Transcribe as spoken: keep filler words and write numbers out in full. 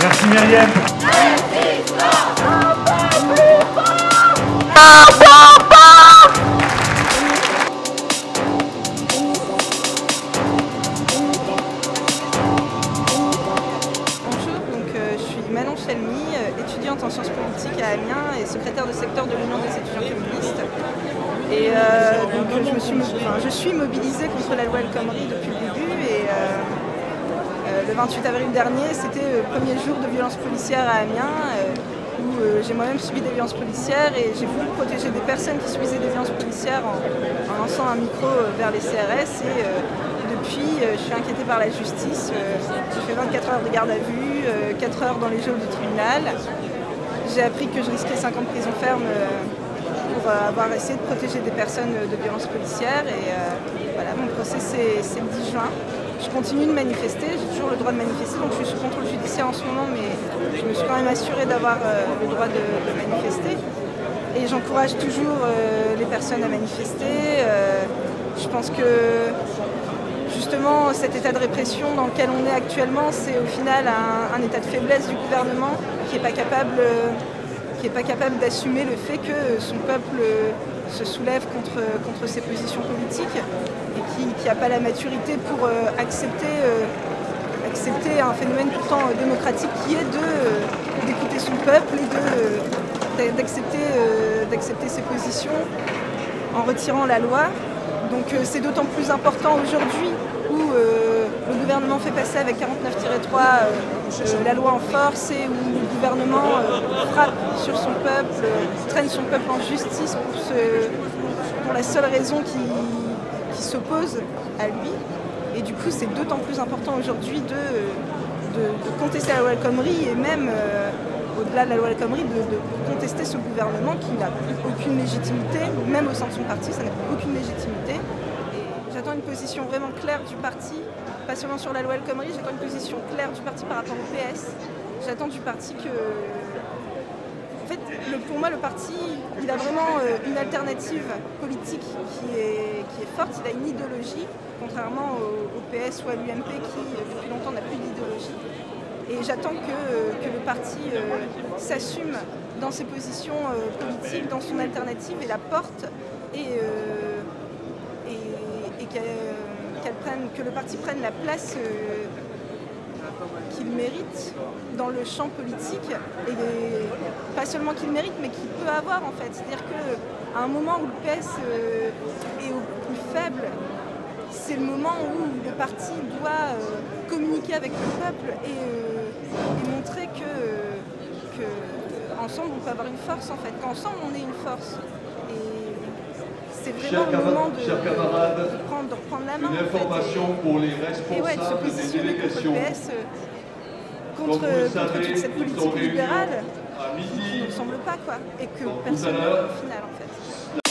Merci Myriam. Bonjour, donc, euh, je suis Manon Chalmy, euh, étudiante en sciences politiques à Amiens et secrétaire de secteur de l'Union des étudiants communistes. Et euh, donc, je, me suis, enfin, je suis mobilisée contre la loi El Khomri depuis le début. Et, euh, euh, le vingt-huit avril dernier, c'était le premier jour de violence policière à Amiens, euh, où euh, j'ai moi-même subi des violences policières et j'ai voulu protéger des personnes qui subisaient des violences policières en, en lançant un micro vers les C R S. Et, euh, depuis, euh, je suis inquiétée par la justice. Euh, j'ai fait vingt-quatre heures de garde à vue, euh, quatre heures dans les geôles du tribunal. J'ai appris que je risquais cinq ans de prison ferme euh, pour euh, avoir essayé de protéger des personnes de violences policières. Et euh, voilà, mon procès c'est le dix juin. Je continue de manifester, j'ai toujours le droit de manifester, donc je suis sous contrôle judiciaire en ce moment, mais je me suis quand même assurée d'avoir euh, le droit de, de manifester. Et j'encourage toujours euh, les personnes à manifester. Euh, je pense que justement, cet état de répression dans lequel on est actuellement, c'est au final un, un état de faiblesse du gouvernement qui n'est pas capable, qui est pas capable d'assumer le fait que son peuple se soulève contre, contre ses positions politiques et qui n'a pas la maturité pour euh, accepter, euh, accepter un phénomène pourtant euh, démocratique qui est d'écouter euh, son peuple et d'accepter euh, d'accepter ses positions en retirant la loi. Donc euh, c'est d'autant plus important aujourd'hui où euh, le gouvernement fait passer avec quarante-neuf tiret trois euh, la loi en force et où le gouvernement euh, frappe sur son peuple, euh, traîne son peuple en justice pour, ce, pour la seule raison qui, qui s'oppose à lui. Et du coup c'est d'autant plus important aujourd'hui de, de, de contester la loi El Khomri et même euh, au-delà de la loi El Khomri, de, de contester ce gouvernement qui n'a aucune légitimité, même au sein de son parti, ça n'a aucune légitimité. J'attends une position vraiment claire du parti, pas seulement sur la loi El Khomri, j'attends une position claire du parti par rapport au P S. J'attends du parti que... En fait, le, pour moi, le parti, il a vraiment une alternative politique qui est, qui est forte, il a une idéologie, contrairement au, au P S ou à l'U M P qui, depuis longtemps, n'a plus d'idéologie. Et j'attends que, que le parti euh, s'assume dans ses positions euh, politiques, dans son alternative et la porte et, euh, et, et qu'elle, qu'elle prenne, que le parti prenne la place euh, qu'il mérite dans le champ politique et les, pas seulement qu'il mérite mais qu'il peut avoir en fait. C'est-à-dire qu'à un moment où le P S euh, est au plus faible, c'est le moment où le parti doit euh, communiquer avec le peuple et, euh, et montrer que, que ensemble on peut avoir une force en fait, qu'ensemble on est une force. Et c'est vraiment le moment de, camarades, de, prendre, de reprendre la main. Une information en fait, et, pour les responsables et ouais, de se positionner des contre le P S, euh, contre, contre savez, toute cette politique libérale à midi, qui ne ressemble pas quoi, et que donc, personne ne veut au final en fait.